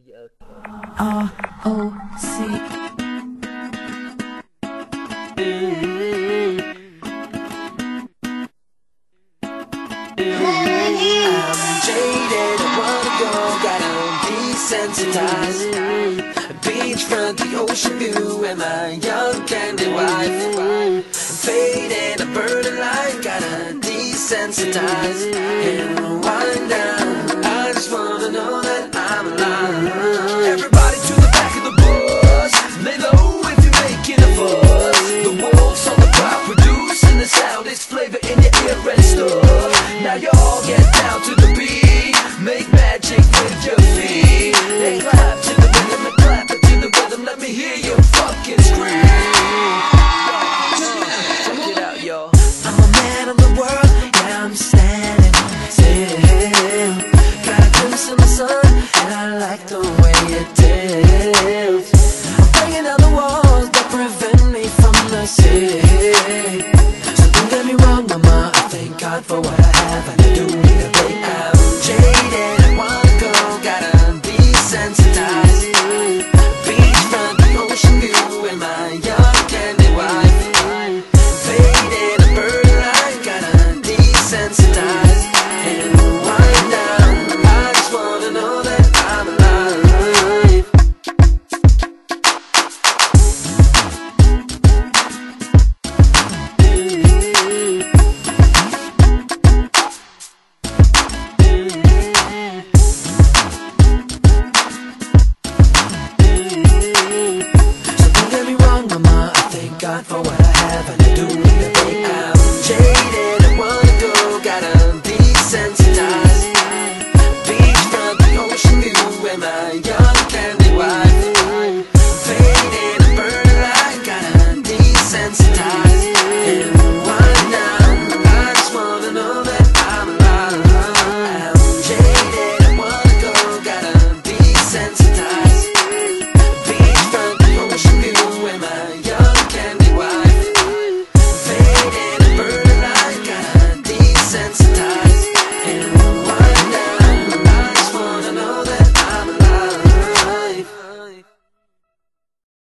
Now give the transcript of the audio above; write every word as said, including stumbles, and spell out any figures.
R O C. I'm jaded, I wanna go, gotta desensitize. Beachfront, the ocean view, and my young candy wife. Fading, a burning light, gotta desensitize and wind down. I just wanna know that I'm alive. Everybody to the back of the bus, lay low if you're making a fuss. The wolves on the crowd producing the sound, it's flavor in your ear and stuff. Now you all get down to the beat, make magic with your feet. They clap to the rhythm and clap it to the rhythm. Let me hear you fucking scream. Check it out, y'all. I'm a man of the world, yeah, I'm standing still. Got a glimpse in the sun, and I like the